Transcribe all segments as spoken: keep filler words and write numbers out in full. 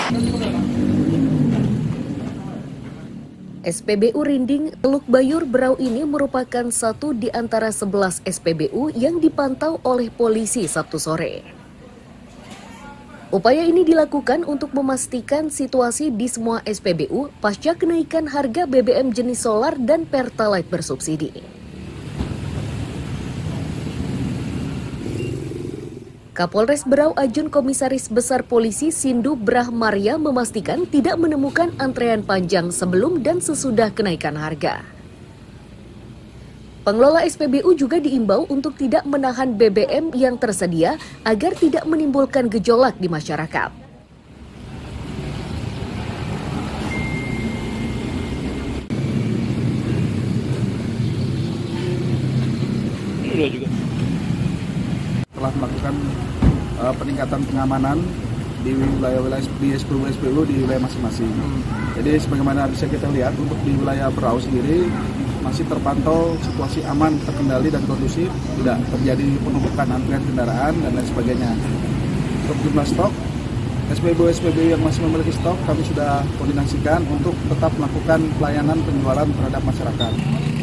S P B U Rinding Teluk Bayur Berau ini merupakan satu di antara sebelas S P B U yang dipantau oleh polisi Sabtu sore. Upaya ini dilakukan untuk memastikan situasi di semua S P B U pasca kenaikan harga B B M jenis solar dan Pertalite bersubsidi. Kapolres Berau Ajun Komisaris Besar Polisi Sindu Brahmaria memastikan tidak menemukan antrean panjang sebelum dan sesudah kenaikan harga. Pengelola S P B U juga diimbau untuk tidak menahan B B M yang tersedia agar tidak menimbulkan gejolak di masyarakat. Sudah juga. Telah melakukan uh, peningkatan pengamanan di wilayah-wilayah di S P B U S P B U di wilayah masing-masing. Hmm. Jadi sebagaimana bisa kita lihat untuk di wilayah Berau sendiri masih terpantau situasi aman, terkendali dan kondusif, tidak terjadi penumpukan antrian kendaraan dan lain sebagainya. Untuk jumlah stok S P B U S P B U yang masih memiliki stok kami sudah koordinasikan untuk tetap melakukan pelayanan penjualan terhadap masyarakat.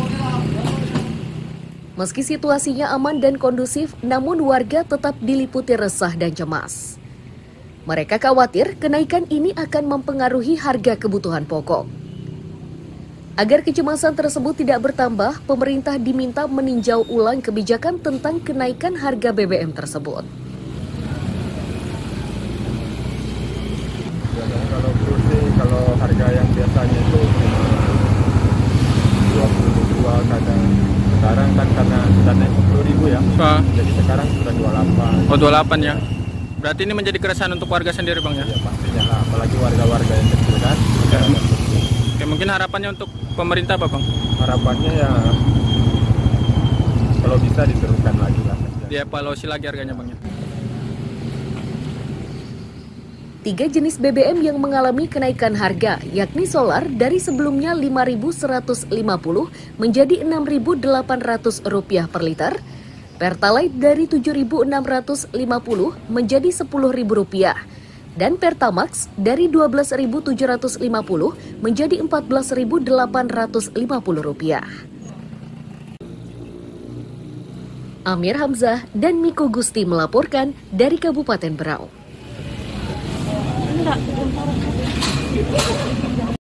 Meski situasinya aman dan kondusif, namun warga tetap diliputi resah dan cemas. Mereka khawatir kenaikan ini akan mempengaruhi harga kebutuhan pokok. Agar kecemasan tersebut tidak bertambah, pemerintah diminta meninjau ulang kebijakan tentang kenaikan harga B B M tersebut. Kalau kursi, kalau harga yang biasanya itu dua puluh dua kadang. Sekarang kan karena sudah naik sepuluh ribu ya, ah. Jadi sekarang sudah dua puluh delapan. Oh, dua puluh delapan ya. Berarti ini menjadi keresahan untuk warga sendiri Bang ya? Ya pastinya lah, apalagi warga-warga yang kecil kan. Ya. Oke, mungkin harapannya untuk pemerintah apa Bang? Harapannya ya kalau bisa diturunkan lagi lah. Dievaluasi lagi harganya Bang ya? Tiga jenis B B M yang mengalami kenaikan harga, yakni solar dari sebelumnya lima ribu seratus lima puluh menjadi enam ribu delapan ratus rupiah per liter, Pertalite dari tujuh ribu enam ratus lima puluh menjadi sepuluh ribu rupiah, dan Pertamax dari dua belas ribu tujuh ratus lima puluh menjadi empat belas ribu delapan ratus lima puluh rupiah. Amir Hamzah dan Miko Gusti melaporkan dari Kabupaten Berau. Enggak,